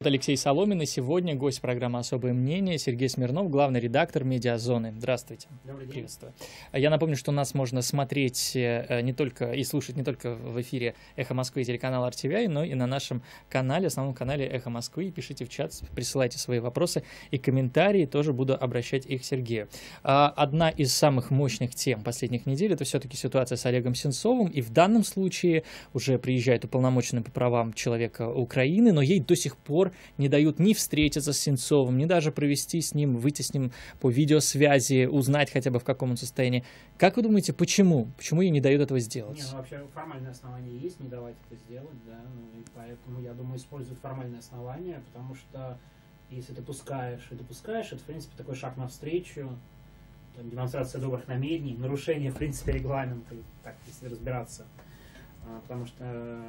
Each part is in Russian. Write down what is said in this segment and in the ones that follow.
Алексей Соломин, и сегодня гость программы «Особое мнение» Сергей Смирнов, главный редактор «Медиазоны». Здравствуйте. Добрый день. Приветствую. Я напомню, что нас можно смотреть не только и слушать не только в эфире «Эхо Москвы» и телеканала RTVI, но и на нашем канале, основном канале «Эхо Москвы». Пишите в чат, присылайте свои вопросы и комментарии, тоже буду обращать их к Сергею. Одна из самых мощных тем последних недель – это все-таки ситуация с Олегом Сенцовым, и в данном случае уже приезжает уполномоченный по правам человека Украины, но ей до сих пор не дают ни встретиться с Сенцовым, ни даже провести с ним, выйти с ним по видеосвязи, узнать хотя бы в каком он состоянии. Как вы думаете, почему? Почему ей не дают этого сделать? Не, ну, вообще формальное основание есть не давать это сделать, да, ну, и поэтому, я думаю, используют формальное основание, потому что если ты пускаешь, это, в принципе, такой шаг навстречу, там, демонстрация добрых намерений, нарушение, в принципе, регламента, так, если разбираться, потому что,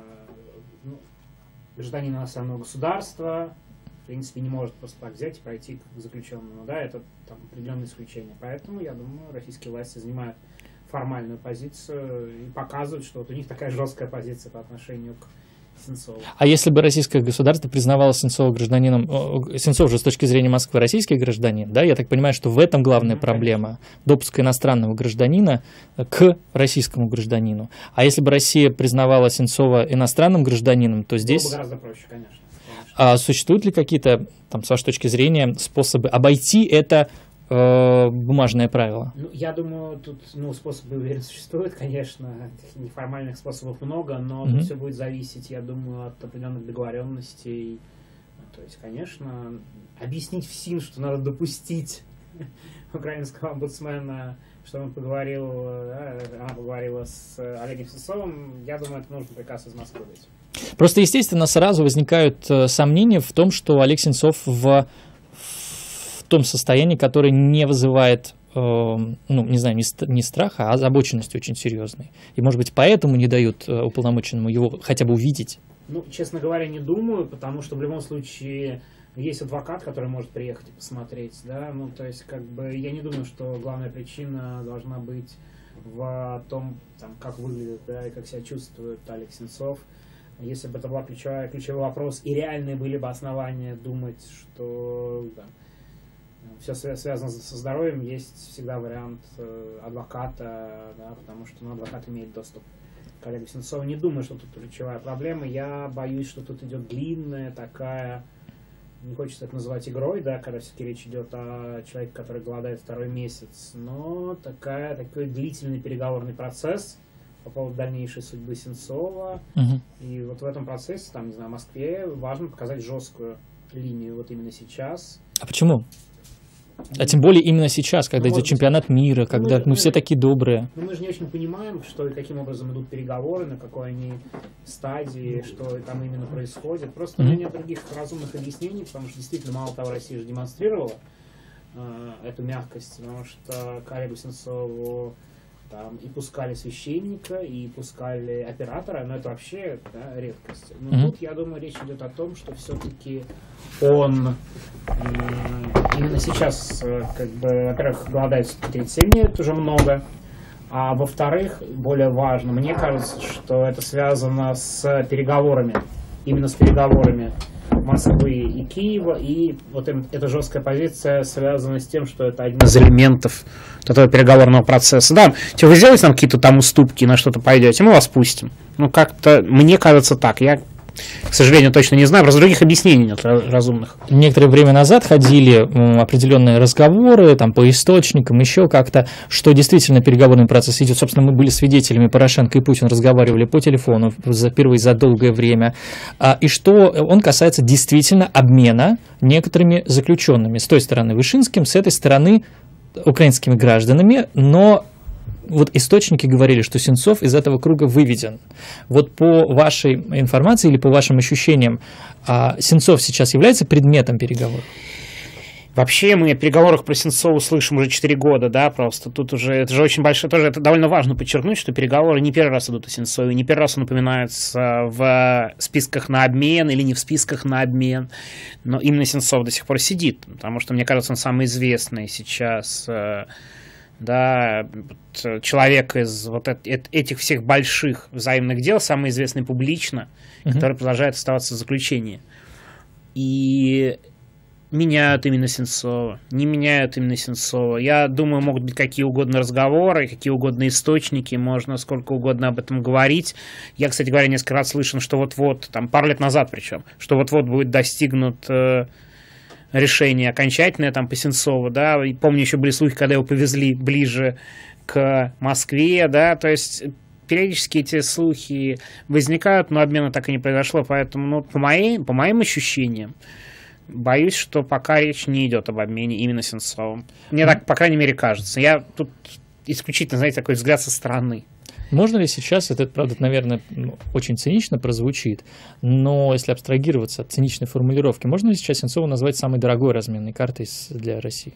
ну, гражданин иностранного государства, в принципе, не может просто так взять и пройти к заключенному, да, это там определенное исключение. Поэтому, я думаю, российские власти занимают формальную позицию и показывают, что вот у них такая жесткая позиция по отношению к Сенцову. А если бы российское государство признавало Сенцова гражданином, Сенцов же с точки зрения Москвы российский гражданин, да, я так понимаю, что в этом главная проблема, допуск иностранного гражданина к российскому гражданину. А если бы Россия признавала Сенцова иностранным гражданином, то здесь... Было бы гораздо проще, конечно. А существуют ли какие-то, там, с вашей точки зрения, способы обойти это бумажное правило? Ну, я думаю, тут, способы, уверен, существуют, конечно, неформальных способов много, но тут все будет зависеть, я думаю, от определенных договоренностей. То есть, конечно, объяснить всем, что надо допустить украинского омбудсмена, что он поговорил, она поговорила с Олегом Сенцовым, я думаю, это нужно приказ из Москвы дать. Просто, естественно, сразу возникают сомнения в том, что Олег Сенцов в том состоянии, которое не вызывает, не знаю, не страха, а озабоченности очень серьезной. И, может быть, поэтому не дают уполномоченному его хотя бы увидеть? Ну, честно говоря, не думаю, потому что в любом случае есть адвокат, который может приехать и посмотреть, да, ну, то есть, как бы, я не думаю, что главная причина должна быть в том, там, как выглядит, да, и как себя чувствует Олег Сенцов. Если бы это был ключевой вопрос, и реальные были бы основания думать, что да, все связано со здоровьем, есть всегда вариант адвоката, да, потому что адвокат имеет доступ к Олегу Сенцову. Не думаю, что тут ключевая проблема. Я боюсь, что тут идет длинная такая, не хочется это называть игрой, да, когда все-таки речь идет о человеке, который голодает второй месяц, но такой длительный переговорный процесс по поводу дальнейшей судьбы Сенцова. И вот в этом процессе, там, не знаю, в Москве важно показать жесткую линию вот именно сейчас. А почему? А тем более именно сейчас, когда идет чемпионат мира, когда все такие добрые. Ну, мы же не очень понимаем, что и каким образом идут переговоры, на какой они стадии, что там именно происходит. Просто у меня нет других разумных объяснений, потому что действительно мало того, Россия же демонстрировала эту мягкость, потому что к Олегу Сенцову там и пускали священника, и пускали оператора, но это вообще, да, редкость. Но тут, я думаю, речь идет о том, что все-таки он именно сейчас, как бы, во-первых, голодает 37 дней, это уже много, а во-вторых, более важно, мне кажется, что это связано с переговорами, именно с переговорами Москвы и Киева, и вот эта жесткая позиция связана с тем, что это один из элементов этого переговорного процесса. Да, вы сделаете нам какие-то там уступки, на что-то пойдете, мы вас пустим. Ну, как-то, мне кажется, так. Я, к сожалению, точно не знаю, просто других объяснений нет разумных. Некоторое время назад ходили определенные разговоры там, по источникам, еще как-то, что действительно переговорный процесс идет. Собственно, мы были свидетелями, Порошенко и Путин разговаривали по телефону впервые за долгое время, и что он касается действительно обмена некоторыми заключенными. С той стороны Вышинским, с этой стороны украинскими гражданами, но вот источники говорили, что Сенцов из этого круга выведен. Вот по вашей информации или по вашим ощущениям, Сенцов сейчас является предметом переговоров? Вообще мы о переговорах про Сенцова слышим уже 4 года, да, просто тут уже, это же очень большое, тоже это довольно важно подчеркнуть, что переговоры не первый раз идут о Сенцове, не первый раз он упоминается в списках на обмен или не в списках на обмен, но именно Сенцов до сих пор сидит, потому что, мне кажется, он самый известный сейчас, да, человек из вот этих всех больших взаимных дел, самый известный публично, который продолжает оставаться в заключении. и меняют именно Сенцова, не меняют именно Сенцова. Я думаю, могут быть какие угодно разговоры, какие угодно источники, можно сколько угодно об этом говорить. Я, кстати говоря, несколько раз слышал, что вот-вот, там пару лет назад причем, что вот-вот будет достигнут решение окончательное там по Сенцову, да, и помню, еще были слухи, когда его повезли ближе к Москве, да, то есть периодически эти слухи возникают, но обмена так и не произошло, поэтому, ну, по моим ощущениям, боюсь, что пока речь не идет об обмене именно Сенцовым. Мне так, по крайней мере, кажется. Я тут исключительно, знаете, такой взгляд со стороны. Можно ли сейчас, это, правда, наверное, очень цинично прозвучит, но если абстрагироваться от циничной формулировки, можно ли сейчас Сенцова назвать самой дорогой разменной картой для России?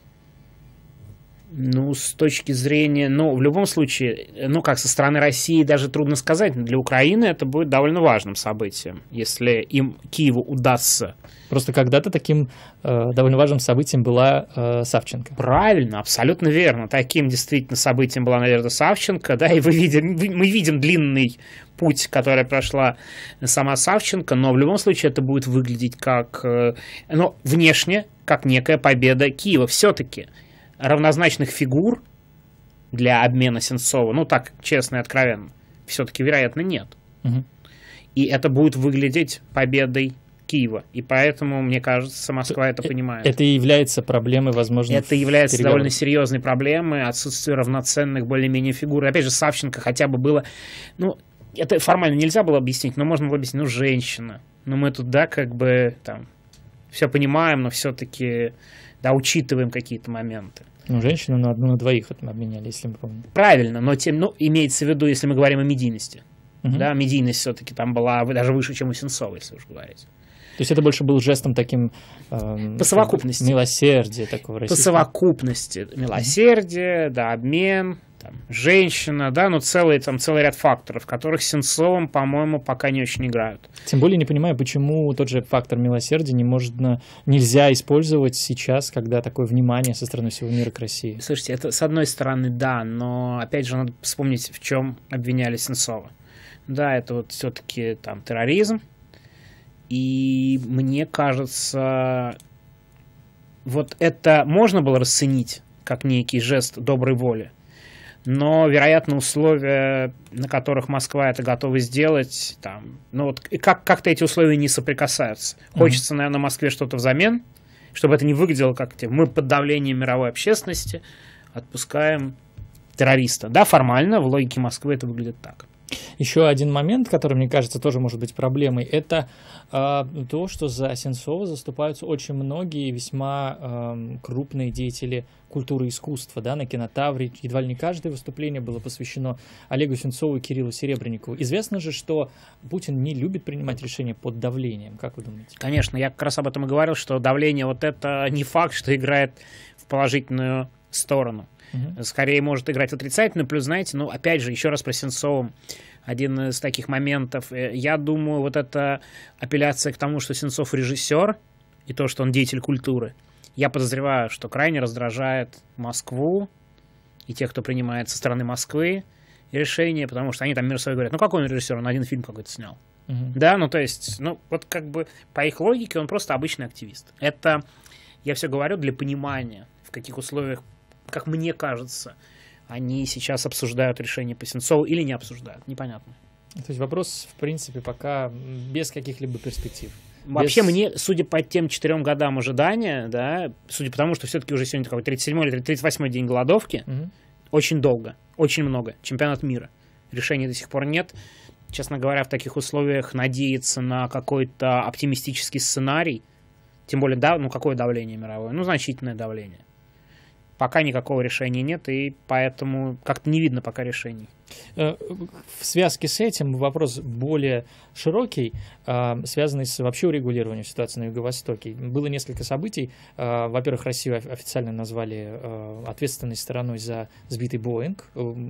Ну, с точки зрения, ну, в любом случае, ну, как со стороны России даже трудно сказать, но для Украины это будет довольно важным событием, если им, Киеву, удастся. Просто когда-то таким довольно важным событием была Савченко. Правильно, абсолютно верно. Таким действительно событием была, наверное, Савченко, да, и мы видим длинный путь, который прошла сама Савченко, но в любом случае это будет выглядеть как, ну, внешне, как некая победа Киева. Все-таки равнозначных фигур для обмена Сенцова, ну так, честно и откровенно, все-таки, вероятно, нет. Угу. И это будет выглядеть победой Киева. И поэтому, мне кажется, Москва это понимает. Это и является проблемой, возможно, это является довольно серьезной проблемой, отсутствие равноценных более-менее фигур. И опять же, Савченко хотя бы было, ну, это формально нельзя было объяснить, но можно было объяснить, ну, женщина. Ну, мы тут, да, как бы там все понимаем, но все-таки, да, учитываем какие-то моменты. Ну, женщину на одну, на двоих обменяли, если мы помним. Правильно, но имеется в виду, если мы говорим о медийности. Угу. Да, медийность все-таки там была даже выше, чем у Сенцова, если уж говорить. То есть это больше был жестом таким по совокупности. Милосердия такого российского. По совокупности. Милосердие, да, обмен, там, женщина, да, ну целый ряд факторов, которых с Сенцовым, по-моему, пока не очень играют. Тем более не понимаю, почему тот же фактор милосердия нельзя использовать сейчас, когда такое внимание со стороны всего мира к России. Слушайте, это с одной стороны, да, но опять же надо вспомнить, в чем обвиняли Сенцова. Да, это вот все-таки там терроризм. И мне кажется, вот это можно было расценить как некий жест доброй воли, но, вероятно, условия, на которых Москва это готова сделать, там, ну вот как-то эти условия не соприкасаются. Хочется, наверное, Москве что-то взамен, чтобы это не выглядело как мы под давлением мировой общественности отпускаем террориста. Да, формально в логике Москвы это выглядит так. Еще один момент, который, мне кажется, тоже может быть проблемой, это то, что за Сенцова заступаются очень многие весьма крупные деятели культуры и искусства. Да, на Кинотавре едва ли не каждое выступление было посвящено Олегу Сенцову и Кириллу Серебренникову. Известно же, что Путин не любит принимать решения под давлением. Как вы думаете? Конечно, я как раз об этом и говорил, что давление вот это не факт, что играет в положительную сторону. Скорее может играть отрицательно. Плюс, знаете, ну, опять же, еще раз про Сенцова. Один из таких моментов. Я думаю, вот эта апелляция к тому, что Сенцов режиссер, и то, что он деятель культуры, я подозреваю, что крайне раздражает Москву и тех, кто принимает со стороны Москвы решения, потому что они там между собой говорят, ну, какой он режиссер, он один фильм какой-то снял. Да, ну, то есть, ну, вот как бы по их логике он просто обычный активист. Это, я все говорю, для понимания, в каких условиях, как мне кажется, они сейчас обсуждают решение по Сенцову или не обсуждают, непонятно. То есть вопрос, в принципе, пока без каких-либо перспектив. Вообще мне, судя по тем 4 годам ожидания, да, судя по тому, что все-таки уже сегодня такой 37-й или 38-й день голодовки, очень долго, очень много, чемпионат мира. Решения до сих пор нет. Честно говоря, в таких условиях надеяться на какой-то оптимистический сценарий, тем более, да, ну какое давление мировое? Ну, значительное давление. Пока никакого решения нет, и поэтому как-то не видно пока решений. В связке с этим вопрос более широкий, связанный с вообще урегулированием ситуации на Юго-Востоке. Было несколько событий. Во-первых, Россию официально назвали ответственной стороной за сбитый Боинг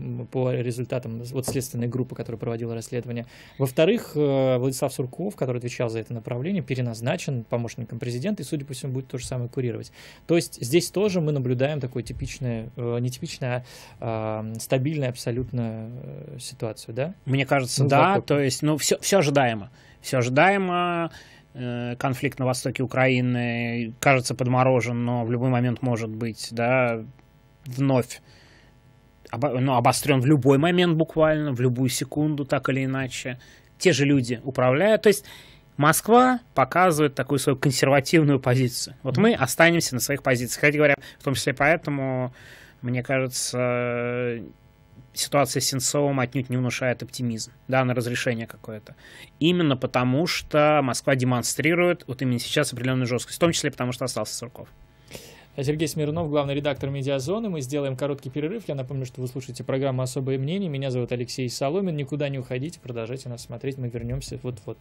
по результатам вот следственной группы, которая проводила расследование. Во-вторых, Владислав Сурков, который отвечал за это направление, переназначен помощником президента и, судя по всему, будет то же самое курировать. То есть здесь тоже мы наблюдаем такое типичное, не типичное, а стабильное абсолютно ситуацию, да? Мне кажется, да, то есть, ну, все ожидаемо. Все ожидаемо, конфликт на востоке Украины, кажется, подморожен, но в любой момент может быть, да, вновь обострен в любой момент буквально, в любую секунду, так или иначе. Те же люди управляют. То есть Москва показывает такую свою консервативную позицию. Вот мы останемся на своих позициях. Кстати говоря, в том числе поэтому, мне кажется, ситуация с Сенцовым отнюдь не внушает оптимизм, да, на разрешение какое-то. Именно потому, что Москва демонстрирует вот именно сейчас определенную жесткость, в том числе потому, что остался Сурков. Сергей Смирнов, главный редактор «Медиазоны». Мы сделаем короткий перерыв. Я напомню, что вы слушаете программу «Особое мнение». Меня зовут Алексей Соломин. Никуда не уходите, продолжайте нас смотреть. Мы вернемся вот-вот.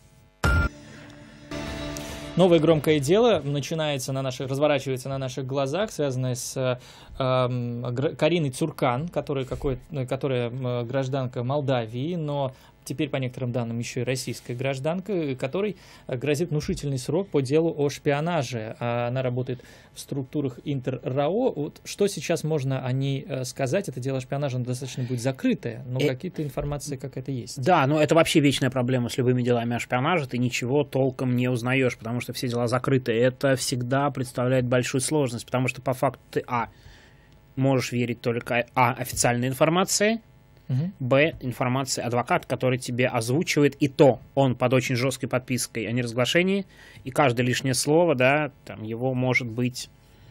Новое громкое дело разворачивается на наших глазах, связанное с Кариной Цуркан, которая гражданка Молдавии, но теперь, по некоторым данным, еще и российская гражданка, которой грозит внушительный срок по делу о шпионаже. Она работает в структурах Интер-РАО. Вот что сейчас можно о ней сказать? Это дело шпионажа достаточно будет закрытое, но какие-то информации какая-то есть. Да, но это вообще вечная проблема с любыми делами о шпионаже. Ты ничего толком не узнаешь, потому что все дела закрыты. Это всегда представляет большую сложность, потому что по факту ты, можешь верить только официальной информации, б, информация адвоката, который тебе озвучивает, и то он под очень жесткой подпиской о неразглашении, и каждое лишнее слово, да, там, его может быть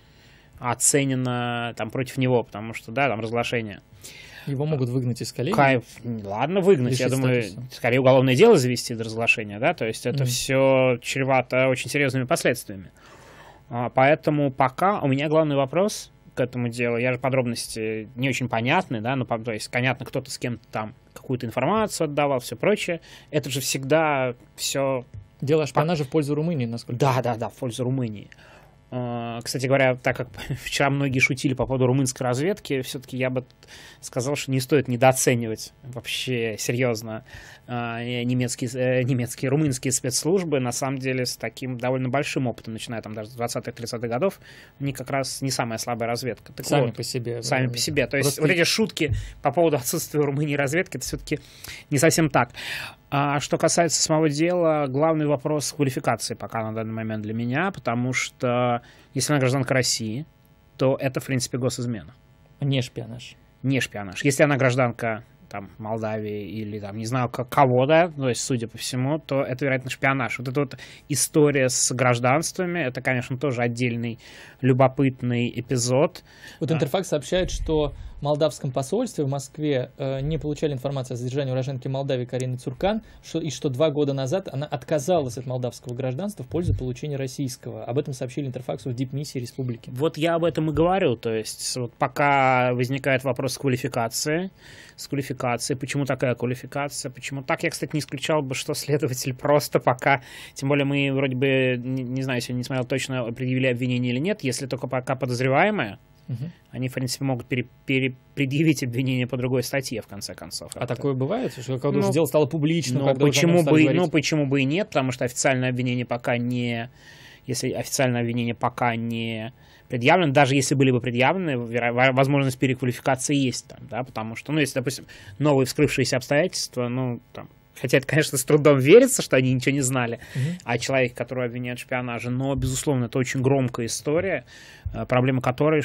оценено там, против него, потому что, да, там разглашение. Его могут выгнать из коллегии? Ладно, выгнать. Я думаю, скорее уголовное дело завести до разглашения, да, то есть это все чревато очень серьезными последствиями. Поэтому пока у меня главный вопрос к этому делу, я же подробности не очень понятны, да, ну, то есть понятно, кто-то с кем-то там какую-то информацию отдавал, все прочее. Это же всегда все... Дело о шпионаже в пользу Румынии, насколько я понимаю. Да, в пользу Румынии. Кстати говоря, так как вчера многие шутили по поводу румынской разведки, все-таки я бы сказал, что не стоит недооценивать вообще серьезно немецкие, румынские спецслужбы. На самом деле с таким довольно большим опытом, начиная там даже с 20-30-х годов, у них как раз не самая слабая разведка. Так сами вот, по себе. Сами по себе. То есть вот эти шутки по поводу отсутствия в Румынии разведки, это все-таки не совсем так. А что касается самого дела, главный вопрос квалификации пока на данный момент для меня, потому что если она гражданка России, то это, в принципе, госизмена. Не шпионаж. Не шпионаж. Если она гражданка там, Молдавии или там, не знаю кого, да, то есть, судя по всему, то это, вероятно, шпионаж. Вот эта вот история с гражданствами, это, конечно, тоже отдельный любопытный эпизод. Вот Интерфакс сообщает, что в молдавском посольстве в Москве не получали информацию о задержании уроженки Молдавии Карины Цуркан, и что 2 года назад она отказалась от молдавского гражданства в пользу получения российского. Об этом сообщили Интерфаксу в дипмиссии республики. Вот я об этом и говорю. То есть вот пока возникает вопрос квалификации, почему такая квалификация, почему так. Я, кстати, не исключал бы, что следователь просто пока, тем более мы вроде бы, не знаю, сегодня не смотрел точно, предъявили обвинение или нет, если только пока подозреваемая, они, в принципе, могут предъявить обвинение по другой статье, в конце концов. А такое бывает? Что когда уже дело стало публичным? Почему бы и нет, потому что официальное обвинение пока не... Если официальное обвинение пока не предъявлено, даже если были бы предъявлены, возможность переквалификации есть там, да, потому что, ну, если, допустим, новые вскрывшиеся обстоятельства, ну, там, хотя это, конечно, с трудом верится, что они ничего не знали о человеке, которого обвиняют в шпионаже, но, безусловно, это очень громкая история, проблема которой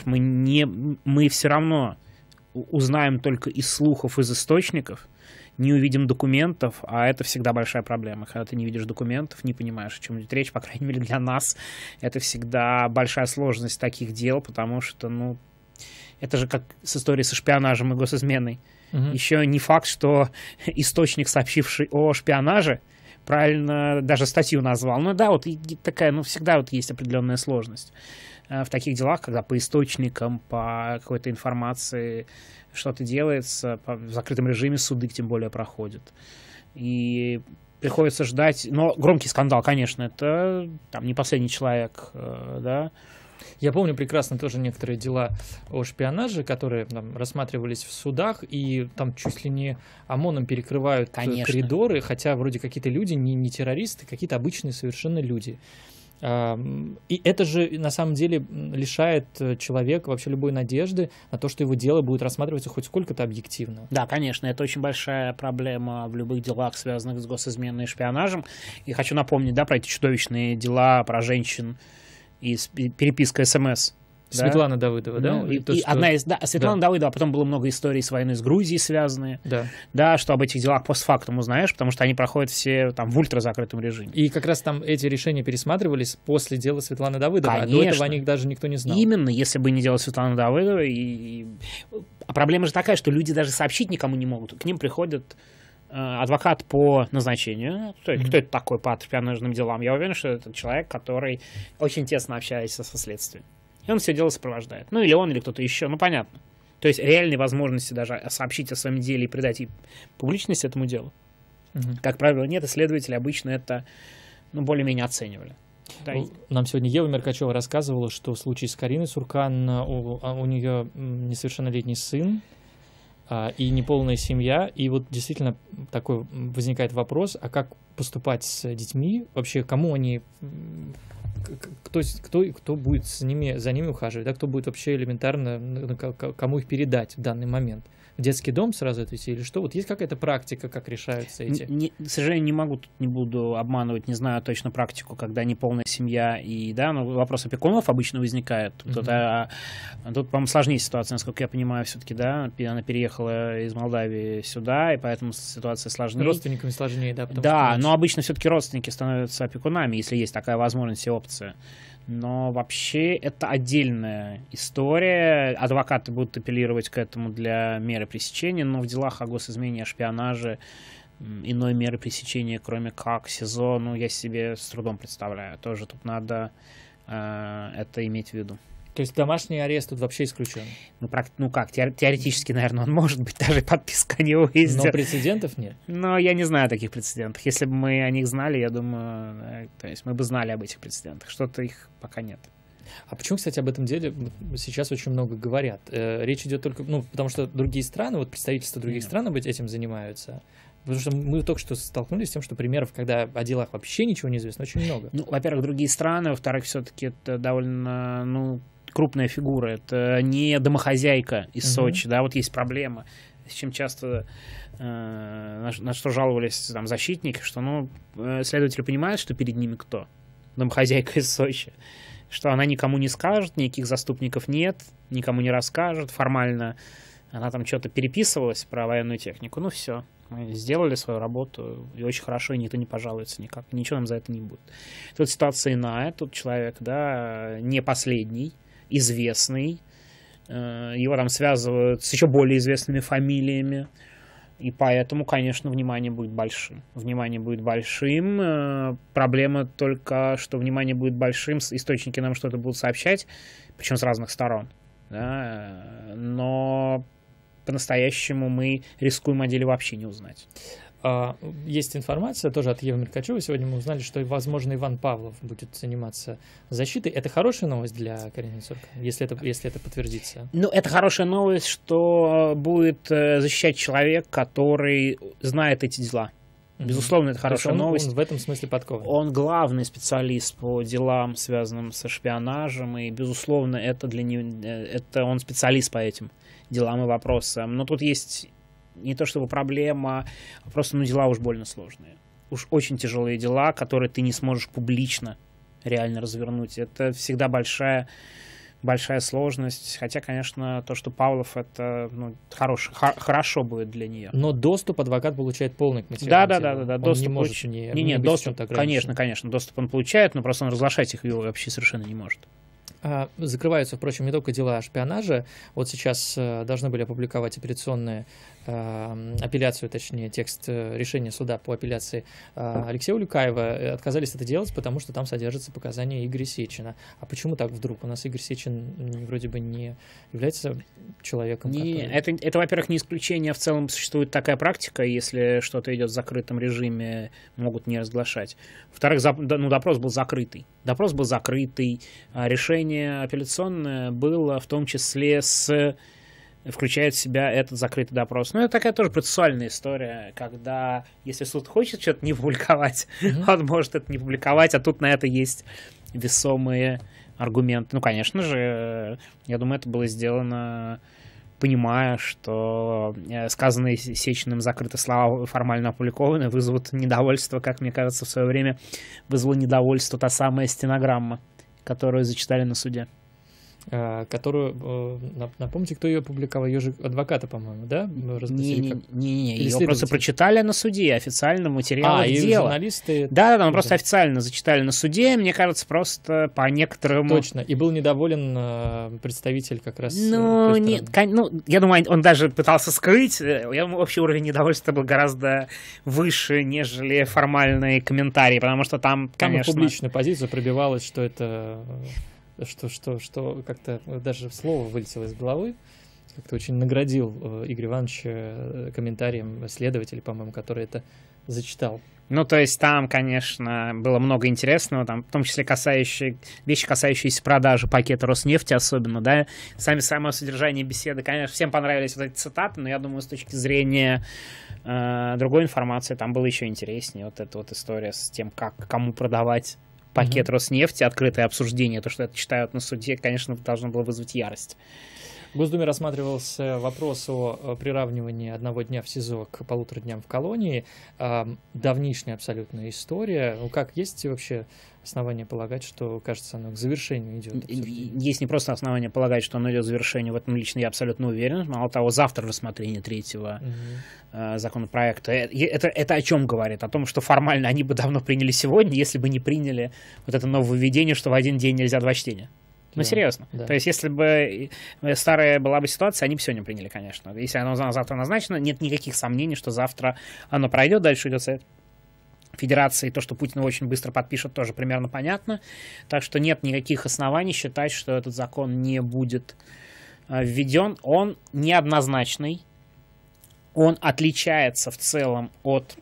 мы все равно узнаем только из слухов, из источников, не увидим документов, а это всегда большая проблема. Когда ты не видишь документов, не понимаешь, о чем идет речь, по крайней мере, для нас это всегда большая сложность таких дел, потому что, ну, это же как с историей со шпионажем и госизменой. Еще не факт, что источник, сообщивший о шпионаже, правильно даже статью назвал. Ну да, вот такая, ну всегда вот есть определенная сложность в таких делах, когда по источникам, по какой-то информации что-то делается, в закрытом режиме суды тем более проходят. И приходится ждать. Но громкий скандал, конечно, это там не последний человек, да. Я помню прекрасно тоже некоторые дела о шпионаже, которые там рассматривались в судах, и там чуть ли не ОМОНом перекрывают коридоры, хотя вроде какие-то люди, не террористы, какие-то обычные совершенно люди. И это же на самом деле лишает человека вообще любой надежды на то, что его дело будет рассматриваться хоть сколько-то объективно. Да, конечно, это очень большая проблема в любых делах, связанных с госизменой и шпионажем. И хочу напомнить, да, про эти чудовищные дела про женщин и переписка СМС. Светлана Давыдова, да? Светлана Давыдова, а потом было много историй с войной с Грузией связанные. Да, что об этих делах постфактум узнаешь, потому что они проходят все там в ультразакрытом режиме. И как раз там эти решения пересматривались после дела Светланы Давыдовой, а до этого о них даже никто не знал. Именно, если бы не дело Светланы Давыдовой. А проблема же такая, что люди даже сообщить никому не могут. К ним приходят адвокат по назначению. Кто это такой по шпионажным делам? Я уверен, что это человек, который очень тесно общается со следствием. И он все дело сопровождает. Ну, или он, или кто-то еще. Ну, понятно. То есть реальной возможности даже сообщить о своем деле и придать публичность этому делу, как правило, нет. И следователи обычно это более-менее оценивали. Да. Нам сегодня Ева Меркачева рассказывала, что в случае с Кариной Суркан у нее несовершеннолетний сын и неполная семья. И вот действительно такой возникает вопрос, а как поступать с детьми? Вообще, кому они... Кто будет за ними ухаживать, да? Кто будет вообще элементарно, кому их передать в данный момент? В детский дом сразу отвезти или что? Вот есть какая-то практика, как решаются эти? К сожалению, не буду обманывать, не знаю точно практику, когда неполная семья и, да, но вопрос опекунов обычно возникает. Тут, по-моему, сложнее ситуация, насколько я понимаю, все-таки, да, она переехала из Молдавии сюда, и поэтому ситуация сложнее. Родственниками сложнее, да? Да, но обычно все-таки родственники становятся опекунами, если есть такая возможность и опция. Но вообще это отдельная история. Адвокаты будут апеллировать к этому для меры пресечения, но в делах о госизмене, о шпионаже иной меры пресечения, кроме как СИЗО, я себе с трудом представляю. Тоже тут надо это иметь в виду. То есть домашний арест тут вообще исключен? Теоретически, наверное, он может быть, даже подписка о него есть. Но прецедентов нет? Но я не знаю о таких прецедентах. Если бы мы о них знали, я думаю, то есть мы бы знали об этих прецедентах. Что-то их пока нет. А почему, кстати, об этом деле сейчас очень много говорят? Речь идет только, потому что другие страны, представительства других стран этим занимаются. Потому что мы только что столкнулись с тем, что примеров, когда о делах вообще ничего не известно, очень много. Во-первых, другие страны, во-вторых, все-таки это довольно, крупная фигура. Это не домохозяйка из Сочи, да, вот есть проблема, с чем часто на что жаловались там защитники, что, следователи понимают, что перед ними кто? Домохозяйка из Сочи. Что она никому не скажет, никаких заступников нет, никому не расскажет. Формально она там что-то переписывалась про военную технику. Все, мы сделали свою работу, и очень хорошо, и никто не пожалуется никак. Ничего нам за это не будет. Тут ситуация иная, тут человек, да, не последний, известный. Его там связывают с еще более известными фамилиями. И поэтому, конечно, внимание будет большим. Проблема только, что внимание будет большим, источники нам что-то будут сообщать, причем с разных сторон. Да? Но по-настоящему мы рискуем о деле вообще не узнать. Есть информация тоже от Евы Меркачевой. Сегодня мы узнали, что, возможно, Иван Павлов будет заниматься защитой. Это хорошая новость для Карины Суркан, если это подтвердится? Это хорошая новость, что будет защищать человек, который знает эти дела. Безусловно, это хорошая новость. Он в этом смысле подкован. Он главный специалист по делам, связанным со шпионажем, и, безусловно, это для него, он специалист по этим делам и вопросам. Но тут есть не то чтобы проблема, а просто дела уж больно сложные. Уж очень тяжелые дела, которые ты не сможешь публично реально развернуть. Это всегда большая сложность. Хотя, конечно, то, что Павлов, это хорошо будет для нее. Но доступ адвокат получает полный к материалам. Да. Он доступ не может доступ, конечно, доступ он получает, но просто он разглашать их вообще совершенно не может. Закрываются, впрочем, не только дела о шпионаже. Вот сейчас должны были опубликовать текст решения суда по апелляции Алексея Улюкаева. Отказались это делать, потому что там содержатся показания Игоря Сечина. А почему так вдруг? У нас Игорь Сечин вроде бы не является человеком, это, во-первых, не исключение. В целом существует такая практика, если что-то идет в закрытом режиме, могут не разглашать. Во-вторых, допрос был закрытый. Решение апелляционное было в том числе включает в себя этот закрытый допрос. Это такая тоже процессуальная история, когда, если суд хочет что-то не публиковать, он может это не публиковать, а тут на это есть весомые аргументы. Ну, конечно же, я думаю, это было сделано, понимая, что сказанные Сечиным закрытые слова формально опубликованы, вызовут недовольство, как мне кажется, в свое время вызвала недовольство та самая стенограмма, которую зачитали на суде. Которую, напомните, кто ее опубликовал? Ее же адвокаты, по-моему, да? Не, ее просто прочитали на суде, официально в материалах и дела. журналисты... Да, просто официально зачитали на суде, мне кажется, просто по некоторым... Точно, и был недоволен представитель как раз... Ну, нет, я думаю, он даже пытался скрыть, я думаю, общий уровень недовольства был гораздо выше, нежели формальные комментарии, потому что там, конечно... Там публичную позицию пробивалось, что это... Что как-то даже слово вылетело из головы, как-то очень наградил Игорь Иванович комментарием следователя, по-моему, который это зачитал. Ну, то есть там, конечно, было много интересного, там, в том числе вещи, касающиеся продажи пакета Роснефти особенно, да, самое содержание беседы, конечно, всем понравились вот эти цитаты, но я думаю, с точки зрения другой информации там было еще интереснее вот эта вот история с тем, кому продавать пакет Роснефти, открытое обсуждение, то, что это читают на суде, конечно, должно было вызвать ярость. В Госдуме рассматривался вопрос о приравнивании одного дня в СИЗО к 1,5 дням в колонии. Давнишняя абсолютная история. Ну, как, есть вообще основания полагать, что, кажется, оно к завершению идет? Есть не просто основания полагать, что оно идет к завершению, в этом лично я абсолютно уверен. Мало того, завтра рассмотрение третьего законопроекта. Это о чем говорит? О том, что формально они бы давно приняли сегодня, если бы не приняли вот это нововведение, что в один день нельзя 2 чтения. Ну, серьезно. Да. То есть, если бы старая была бы ситуация, они бы сегодня приняли, конечно. Если оно завтра назначено, нет никаких сомнений, что завтра оно пройдет. Дальше идет Совет Федерации. То, что Путин его очень быстро подпишет, тоже примерно понятно. Так что нет никаких оснований считать, что этот закон не будет введен. Он неоднозначный. Он отличается в целом от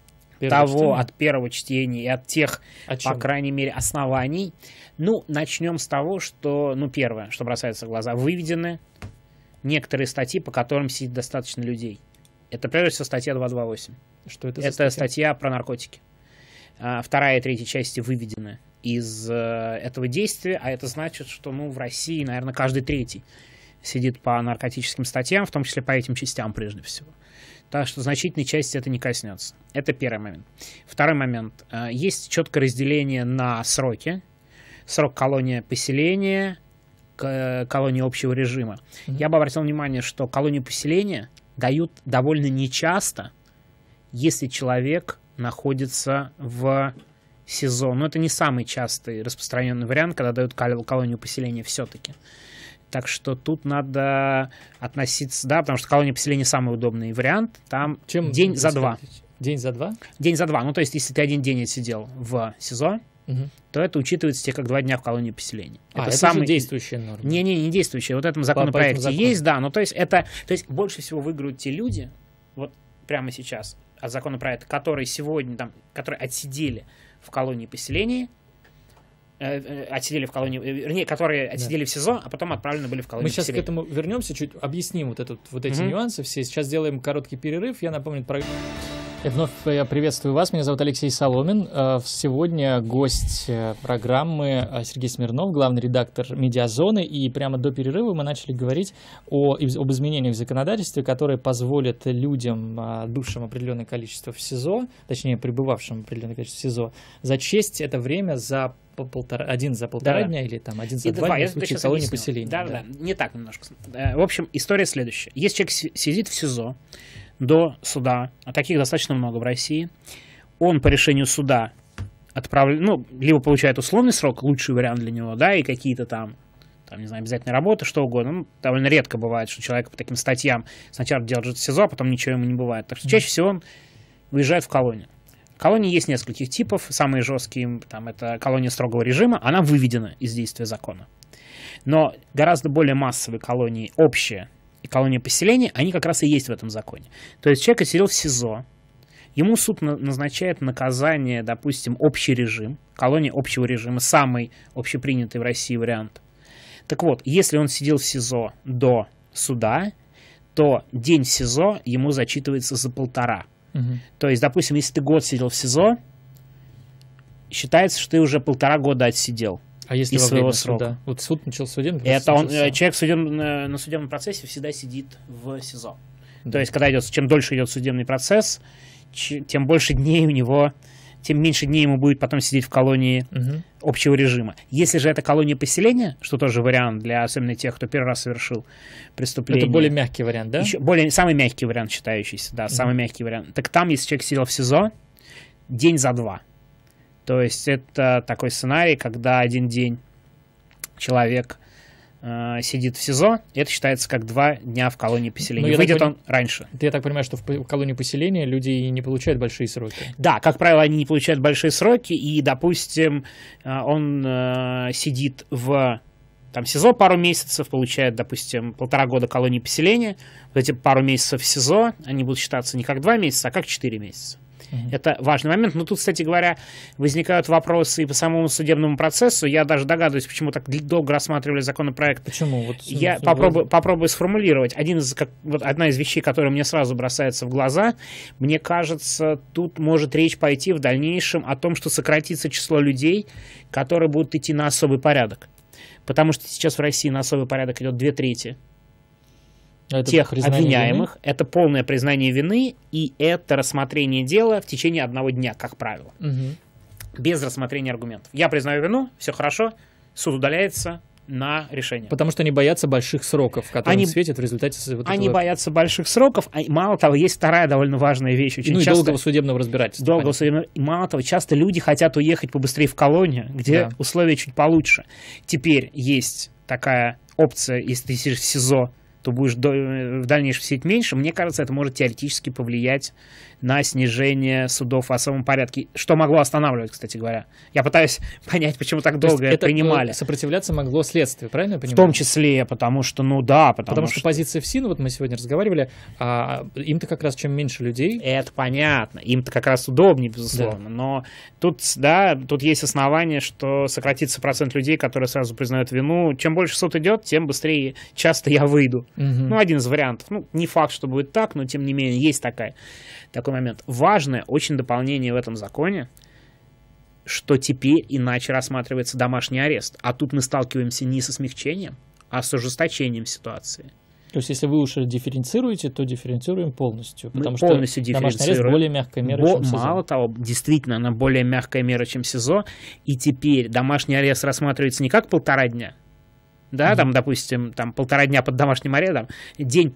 первого чтения и от тех, по крайней мере, оснований. Ну, начнем с того, что, первое, что бросается в глаза, выведены некоторые статьи, по которым сидит достаточно людей. Это, прежде всего, статья 228. Что это за статья про наркотики. 2 и 3 части выведены из этого действия, а это значит, что, в России, наверное, каждый 3 сидит по наркотическим статьям, в том числе по этим частям, прежде всего. Так что значительной части это не коснется. Это первый момент. Второй момент. Есть четкое разделение на сроки. Срок колония поселения, колонии общего режима. Я бы обратил внимание, что колонию поселения дают довольно нечасто, если человек находится в СИЗО. Но это не самый частый распространенный вариант, когда дают колонию поселения все-таки. Так что тут надо относиться, потому что колония поселения самый удобный вариант. Там день за 2. День за 2? День за 2. Ну, то есть, если ты 1 день отсидел в СИЗО, то это учитывается тебе как 2 дня в колонии поселения. Это же действующая норма. Не действующая. Вот в этом законопроекте есть, да. Ну, то есть, больше всего выиграют те люди, вот прямо сейчас, от законопроекта, которые сегодня, которые отсидели в колонии поселения, которые отсидели в СИЗО, а потом отправлены были в колонию поселения. Мы сейчас к этому вернемся, чуть объясним эти нюансы все. Сейчас сделаем короткий перерыв. Я напомню про... И вновь я приветствую вас. Меня зовут Алексей Соломин. Сегодня гость программы Сергей Смирнов, главный редактор «Медиазоны». И прямо до перерыва мы начали говорить об изменениях в законодательстве, которые позволят людям, бывшим определенное количество в СИЗО, точнее, пребывавшим определенное количество в СИЗО, зачесть это время за один за полтора дня или один за 2 дня в случае колонии поселения. Да, не так немножко. В общем, история следующая. Если человек сидит в СИЗО до суда, а таких достаточно много в России, он по решению суда либо получает условный срок, лучший вариант для него, да, и какие-то там, не знаю, обязательной работы, что угодно. Довольно редко бывает, что человек по таким статьям сначала держит в СИЗО, а потом ничего ему не бывает. Так что чаще всего он уезжает в колонию. Колонии есть нескольких типов. Самые жесткие, это колония строгого режима, она выведена из действия закона. Но гораздо более массовые колонии, общие, и колония поселения, они как раз и есть в этом законе. То есть человек сидел в СИЗО, ему суд назначает наказание, допустим, общий режим, колония общего режима, самый общепринятый в России вариант. Так вот, если он сидел в СИЗО до суда, то день в СИЗО ему зачитывается за 1,5. То есть, допустим, если ты год сидел в СИЗО, считается, что ты уже 1,5 года отсидел. А если из во своего время срока. суда? Вот суд начал судебный Это человек на судебном процессе всегда сидит в СИЗО. Да. То есть, чем дольше идет судебный процесс, тем больше дней у него, тем меньше дней ему будет потом сидеть в колонии общего режима. Если же это колония поселения, что тоже вариант для особенно тех, кто первый раз совершил преступление. Это более мягкий вариант, да? Самый мягкий вариант считающийся, да, самый мягкий вариант. Так там, если человек сидел в СИЗО, день за 2. То есть это такой сценарий, когда один день человек сидит в СИЗО, это считается как 2 дня в колонии поселения. Выйдет он раньше. Я так понимаю, что в колонии поселения люди не получают большие сроки. Да, как правило, они не получают большие сроки, и, допустим, он сидит в СИЗО пару месяцев, получает, допустим, 1,5 года колонии поселения. Вот эти пару месяцев в СИЗО, они будут считаться не как 2 месяца, а как 4 месяца. Это важный момент. Но тут, кстати говоря, возникают вопросы и по самому судебному процессу. Я даже догадываюсь, почему так долго рассматривали законопроект. Почему? Я попробую сформулировать. Одна из вещей, которая мне сразу бросается в глаза, мне кажется, тут может речь пойти в дальнейшем о том, что сократится число людей, которые будут идти на особый порядок. Потому что сейчас в России на особый порядок идет 2/3 тех обвиняемых. Вины? Это полное признание вины, и это рассмотрение дела в течение 1 дня, как правило. Без рассмотрения аргументов. Я признаю вину, все хорошо, суд удаляется на решение. Потому что они боятся больших сроков, которые им светят в результате Они боятся больших сроков, а мало того, есть вторая довольно важная вещь. Очень часто... и долгого судебного разбирательства. И мало того, часто люди хотят уехать побыстрее в колонию, где условия чуть получше. Теперь есть такая опция, если ты сидишь в СИЗО, то будешь в дальнейшем сидеть меньше. Мне кажется, это может теоретически повлиять на снижение судов в особом порядке. Что могло останавливать, кстати говоря. Я пытаюсь понять, почему так долго это принимали. Сопротивляться могло следствие, правильно я понимаю? В том числе, потому что, потому что позиция ФСИН, вот мы сегодня разговаривали, им-то как раз чем меньше людей. Это понятно, им-то как раз удобнее, безусловно. Да. Но тут есть основания, что сократится процент людей, которые сразу признают вину. Чем больше суд идет, тем быстрее часто я выйду. Один из вариантов. Не факт, что будет так, но тем не менее есть такой момент. Важное очень дополнение в этом законе, что теперь иначе рассматривается домашний арест. А тут мы сталкиваемся не со смягчением, а с ужесточением ситуации. То есть, если вы уж дифференцируете, то дифференцируем полностью. Потому что полностью домашний арест более мягкая мера, чем СИЗО. Мало того, действительно, она более мягкая мера, чем СИЗО. И теперь домашний арест рассматривается не как 1,5 дня, да, допустим, 1,5 дня под домашним арестом, день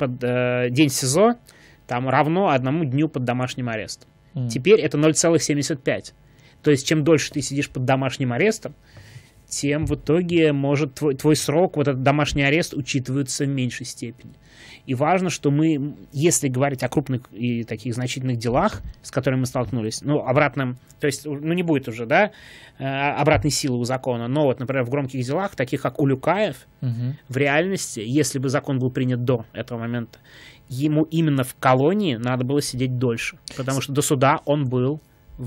СИЗО равно 1 дню под домашним арестом. Теперь это 0,75. То есть, чем дольше ты сидишь под домашним арестом, тем в итоге может твой срок, вот этот домашний арест, учитывается в меньшей степени. И важно, что мы, если говорить о крупных и таких значительных делах, с которыми мы столкнулись, обратным, то есть, не будет уже, обратной силы у закона, но вот, например, в громких делах, таких как Улюкаев, в реальности, если бы закон был принят до этого момента, ему именно в колонии надо было сидеть дольше, потому что до суда он был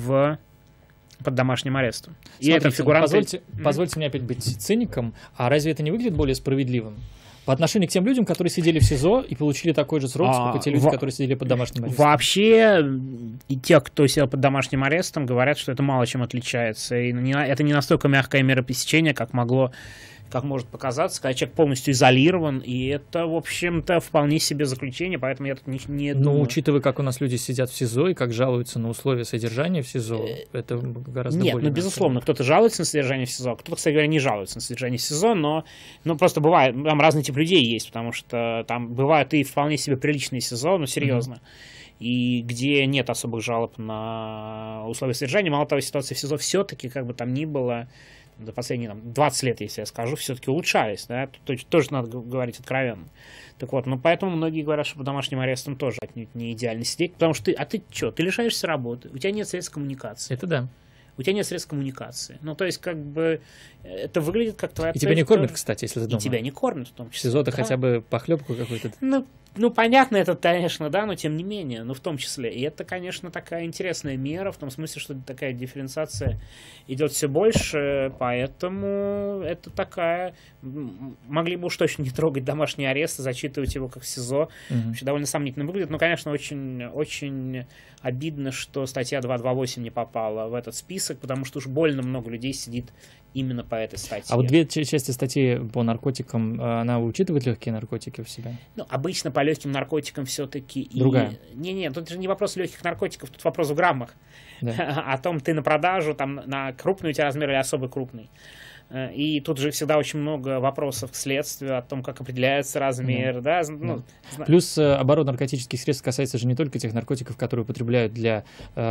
под домашним арестом. Смотрите, и это фигуранты... Позвольте мне опять быть циником, а разве это не выглядит более справедливым? По отношению к тем людям, которые сидели в СИЗО и получили такой же срок, сколько те люди, которые сидели под домашним арестом. Вообще, и те, кто сидел под домашним арестом, говорят, что это мало чем отличается. И это не настолько мягкая мера пресечения, как может показаться, когда человек полностью изолирован, и это, в общем-то, вполне себе заключение, поэтому я тут не думаю. Учитывая, как у нас люди сидят в СИЗО и как жалуются на условия содержания в СИЗО, это гораздо более... Нет, безусловно, кто-то жалуется на содержание в СИЗО, кто-то, кстати говоря, не жалуется на содержание в СИЗО, но просто бывает, там разный тип людей есть, потому что там бывают и вполне себе приличные СИЗО, серьезно, и где нет особых жалоб на условия содержания. Мало того, ситуация в СИЗО все-таки, как бы там ни было, за последние 20 лет, если я скажу, все-таки улучшались, да, тоже надо говорить откровенно. Так вот, поэтому многие говорят, что под домашним арестом тоже отнюдь не идеально сидеть, потому что ты лишаешься работы, у тебя нет средств коммуникации. Это да. У тебя нет средств коммуникации. То есть, как бы, это выглядит как твоя... И тебя не кормят, кстати, если ты дома. И тебя не кормят, в том числе. СИЗО-то хотя бы похлебку какую-то. Ну, понятно это, конечно, да, но тем не менее, ну, в том числе. И это, конечно, такая интересная мера, в том смысле, что такая дифференциация идет все больше, поэтому это такая... Могли бы уж точно не трогать домашний арест, зачитывать его как СИЗО. Вообще довольно сомнительно выглядит, но, конечно, очень, очень обидно, что статья 228 не попала в этот список, потому что уж больно много людей сидит именно по этой статье. А вот две части статьи по наркотикам, она учитывает легкие наркотики в себя? Ну, обычно по легким наркотикам все-таки... Другая? Не-не, тут же не вопрос легких наркотиков, тут вопрос в граммах. Да. О том, ты на продажу, там, на крупный у тебя размер или особо крупный. И тут же всегда очень много вопросов к следствию о том, как определяется размер. Да. Ну, плюс оборот наркотических средств касается же не только тех наркотиков, которые употребляют для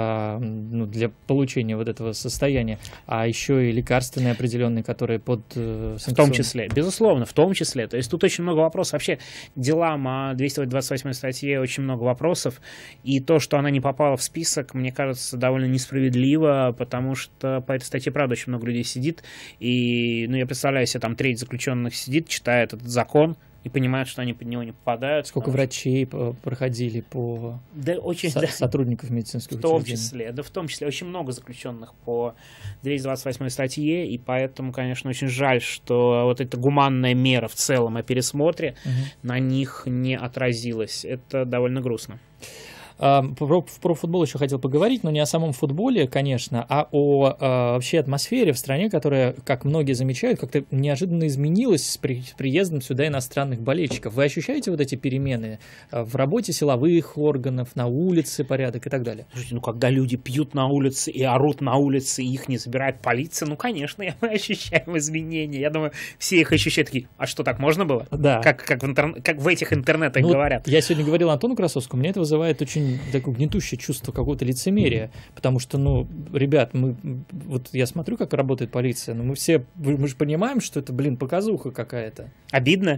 получения вот этого состояния, а еще и лекарственные определенные, которые под в том числе, безусловно, в том числе. То есть тут очень много вопросов. Вообще делам о 228 статье очень много вопросов. И то, что она не попала в список, мне кажется, довольно несправедливо, потому что по этой статье, правда, очень много людей сидит. И ну, я представляю себе, там треть заключенных сидит, читает этот закон и понимают, что они под него не попадают. Сколько врачей проходили по сотрудников медицинских учреждений? В том числе очень много заключенных по 228 статье, и поэтому, конечно, очень жаль, что вот эта гуманная мера в целом о пересмотре на них не отразилась. Это довольно грустно. Про футбол еще хотел поговорить, но не о самом футболе, конечно, а о вообще атмосфере в стране, которая, как многие замечают, как-то неожиданно изменилась с приездом сюда иностранных болельщиков. Вы ощущаете вот эти перемены в работе силовых органов, на улице порядок и так далее? Слушайте, ну когда люди пьют на улице и орут на улице, и их не забирает полиция, ну, конечно, мы ощущаем изменения. Я думаю, все их ощущают такие, а что, так можно было? Да. Как в этих интернетах говорят. Я сегодня говорил Антону Красовскому, мне это вызывает очень такое гнетущее чувство какого-то лицемерия, потому что, ну, ребят, вот я смотрю, как работает полиция, но мы же понимаем, что это, показуха какая-то. Обидно?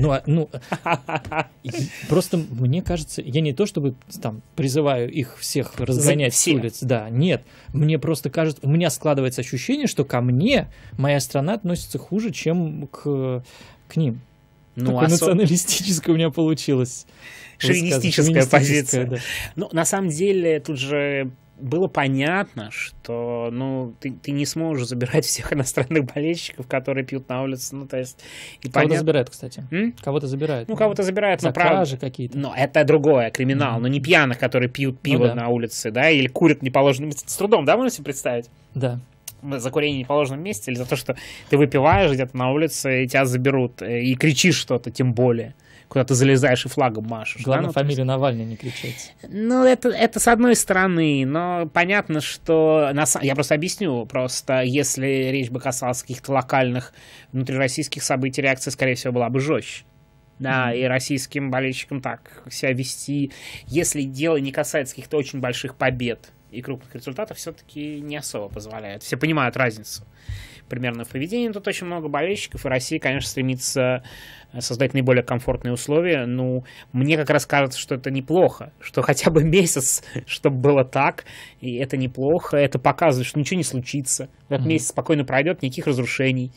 Просто мне кажется, я не то чтобы там призываю их всех разгонять с улиц, да, нет, мне просто кажется, у меня складывается ощущение, что ко мне моя страна относится хуже, чем к ним. Такое националистическое у меня получилось. Шовинистическая позиция. Да. Ну, на самом деле, тут же было понятно, что ты не сможешь забирать всех иностранных болельщиков, которые пьют на улице. Ну, то есть, кого-то забирают, кстати. Кого-то забирают. Ну, кого-то забирают, но правда. Какие-то. Но это другое, криминал. Но не пьяных, которые пьют пиво на улице, да, или курят в неположенном месте. С трудом, да, можно себе представить? Да. За курение в неположенном месте или за то, что ты выпиваешь где-то на улице и тебя заберут, и кричишь что-то, тем более. Куда ты залезаешь и флагом машешь. Главное, фамилию Навальный не кричать. Ну, это с одной стороны, но понятно, что... Я просто объясню. Просто если речь бы касалась каких-то локальных внутрироссийских событий, реакция, скорее всего, была бы жестче. Да, и российским болельщикам так себя вести. Если дело не касается каких-то очень больших побед и крупных результатов, все-таки не особо позволяет. Все понимают разницу примерно в поведении. Тут очень много болельщиков, и Россия, конечно, стремится создать наиболее комфортные условия. Ну, мне как раз кажется, что это неплохо, что хотя бы месяц, чтобы было так, и это неплохо. Это показывает, что ничего не случится. Этот месяц спокойно пройдет, никаких разрушений.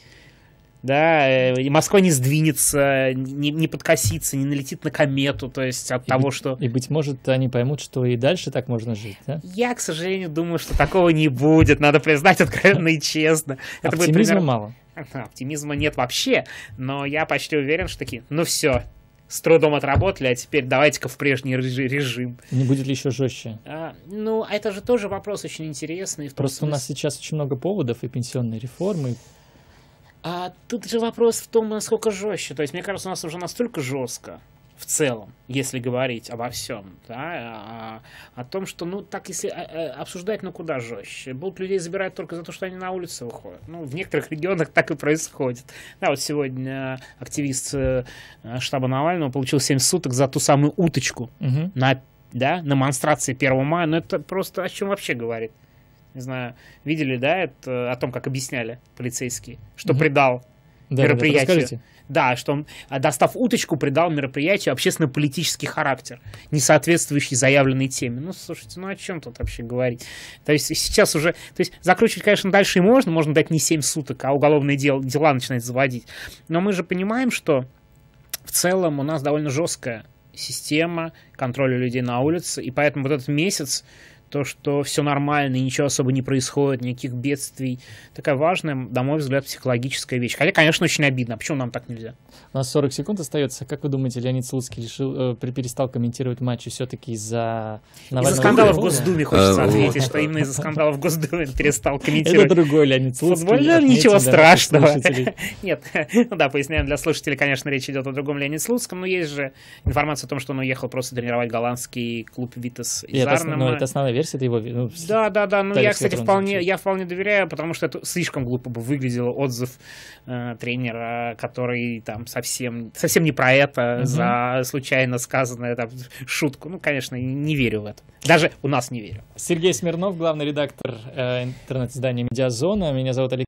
Да, и Москва не сдвинется, не подкосится, не налетит на комету, то есть от того, что... И, быть может, они поймут, что и дальше так можно жить, да? Я, к сожалению, думаю, что такого не будет, надо признать откровенно и честно. Оптимизма мало. Оптимизма нет вообще, но я почти уверен, что такие, ну все, с трудом отработали, а теперь давайте-ка в прежний режим. Не будет ли еще жестче? Ну, это же тоже вопрос очень интересный. Просто у нас сейчас очень много поводов и пенсионной реформы. А тут же вопрос в том, насколько жестче. То есть, мне кажется, у нас уже настолько жестко в целом, если говорить обо всем, да, о том, что, ну, так если обсуждать, ну, куда жестче. Будут людей забирать только за то, что они на улице выходят. Ну, в некоторых регионах так и происходит. Да, вот сегодня активист штаба Навального получил 7 суток за ту самую уточку на демонстрации 1 мая. Но это просто о чем вообще говорит? Не знаю, видели, да, это о том, как объясняли полицейские, что предал мероприятию. Да, что он, достав уточку, придал мероприятию общественно-политический характер, не соответствующий заявленной теме. Ну, слушайте, ну о чем тут вообще говорить? То есть сейчас уже... То есть закручивать, конечно, дальше и можно дать не 7 суток, а уголовные дела начинать заводить. Но мы же понимаем, что в целом у нас довольно жесткая система контроля людей на улице, и поэтому вот этот месяц, то, что все нормально, и ничего особо не происходит, никаких бедствий, такая важная, на мой взгляд, психологическая вещь. Хотя, конечно, очень обидно. А почему нам так нельзя? У нас 40 секунд остается. Как вы думаете, Леонид Слуцкий перестал комментировать матчи все-таки из-за Из-за скандалов в Госдуме, хочется ответить, что именно из-за скандалов в Госдуме он перестал комментировать. Это другой Леонид Слуцкий. Футбольно, ничего страшного. Нет, ну да, поясняем для слушателей, конечно, речь идет о другом Леониде Слуцком, но есть же информация о том, что он уехал просто тренировать голландский клуб Витас из Арнема. Это основная версия, это его... Да. Ну, я, кстати, вполне доверяю, потому что это слишком глупо бы выглядело отзыв тренера, который там совсем не про это, за случайно сказанную там шутку. Ну, конечно, не верю в это. Даже у нас не верю. Сергей Смирнов, главный редактор интернет-издания «Медиазона». Меня зовут Алексей